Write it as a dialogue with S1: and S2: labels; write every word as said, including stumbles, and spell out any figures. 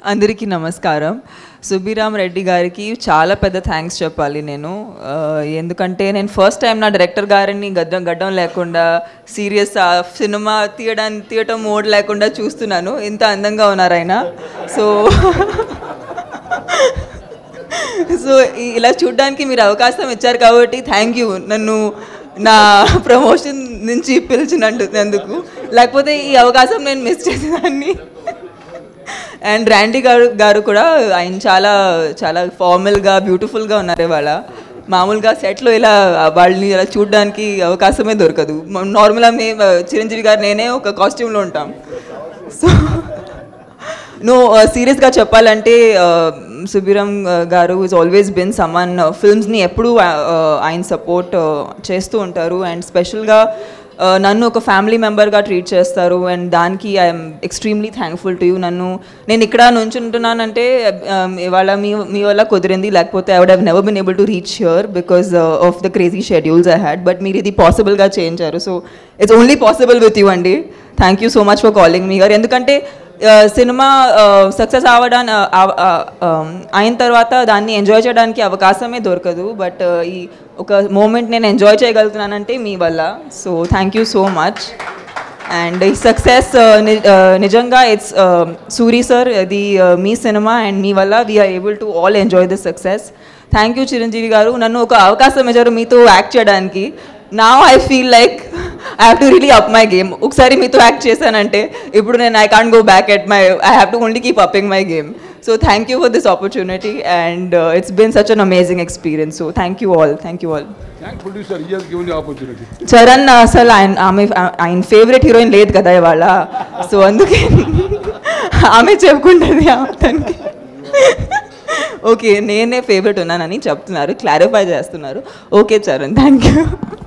S1: అందరికీ నమస్కారం. సుబ్బిరామ్ రెడ్డి గారికి చాలా పెద్ద థ్యాంక్స్ చెప్పాలి నేను. ఎందుకంటే నేను ఫస్ట్ టైం నా డైరెక్టర్ గారిని గడ్డం గడ్డం లేకుండా సీరియస్ సినిమా తీయడానికి తీయటం మోడ్ లేకుండా చూస్తున్నాను. ఇంత అందంగా ఉన్నారు ఆయన. సో సో ఇలా చూడడానికి మీరు అవకాశం ఇచ్చారు కాబట్టి థ్యాంక్ యూ, నన్ను నా ప్రమోషన్ నుంచి పిలిచినందుకు. లేకపోతే ఈ అవకాశం నేను మిస్ చేసేదాన్ని. అండ్ ర్యాండీ గారు గారు కూడా ఆయన చాలా చాలా ఫార్మల్గా బ్యూటిఫుల్గా ఉన్నారు ఇవాళ. మామూలుగా సెట్లో ఇలా వాళ్ళని ఇలా చూడడానికి అవకాశమే దొరకదు. నార్మల్గా మేము చిరంజీవి గారు నేనే ఒక కాస్ట్యూమ్లో ఉంటాం. సో నో సీరియస్గా చెప్పాలంటే సుబ్బిరామ్ గారు ఈజ్ ఆల్వేస్ బిన్ సమ్మన్ ఫిల్మ్స్ని ఎప్పుడూ ఆయన సపోర్ట్ చేస్తూ ఉంటారు. అండ్ స్పెషల్గా నన్ను ఒక ఫ్యామిలీ మెంబర్గా ట్రీట్ చేస్తారు. అండ్ దానికి I'm extremely thankful to you. నన్ను నేను ఇక్కడ నుంచుంటున్నానంటే ఇవాళ మీ మీ వల్ల కుదిరింది, లేకపోతే I would have never been able to reach here because of the crazy schedules I had. But మీరు ఇది పాసిబుల్గా చేయించారు. So it's only possible with you అండి. Thank you so much for calling మీ గారు. ఎందుకంటే సినిమా సక్సెస్ అవ్వడానికి అయిన తర్వాత దాన్ని ఎంజాయ్ చేయడానికి అవకాశమే దొరకదు. బట్ ఈ ఒక మూమెంట్ నేను ఎంజాయ్ చేయగలుగుతున్నానంటే మీ వల్ల. So thank you so much. And ఈ సక్సెస్ నిజంగా ఇట్స్ సూరి సార్, ఇది మీ సినిమా అండ్ మీ వల్ల we're able to all enjoy this success. Thank you Chiranjeevi గారు, నన్ను ఒక అవకాశం ఇచ్చారు మీతో యాక్ట్ చేయడానికి. Now I feel like I have to really up my game. ఒకసారి మీతో యాక్ట్ చేశానంటే ఇప్పుడు నేను I can't go back at my I have to only keep upping my game. So thank you for this opportunity and it's been such an amazing experience. So thank you all. Thank you all. Charan అసలు ఆయన ఆమె ఆయన favourite heroine లేదు కదా ఇవాళ. So అందుకే ఆమె చెప్పుకుంటుంది తనకి. ఓకే నేనే ఫేవరెట్ ఉన్నానని చెప్తున్నారు, క్లారిఫై చేస్తున్నారు. Okay Charan, thank you.